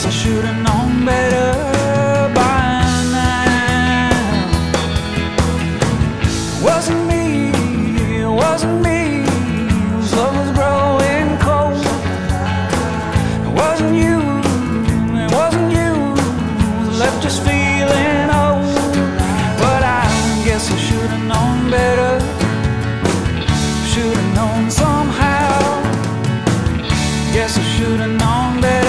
Guess I should've known better by now. It wasn't me, it wasn't me whose love was growing cold. It wasn't you, it wasn't you who left just feeling old. But I guess I should've known better, should've known somehow. Guess I should've known better.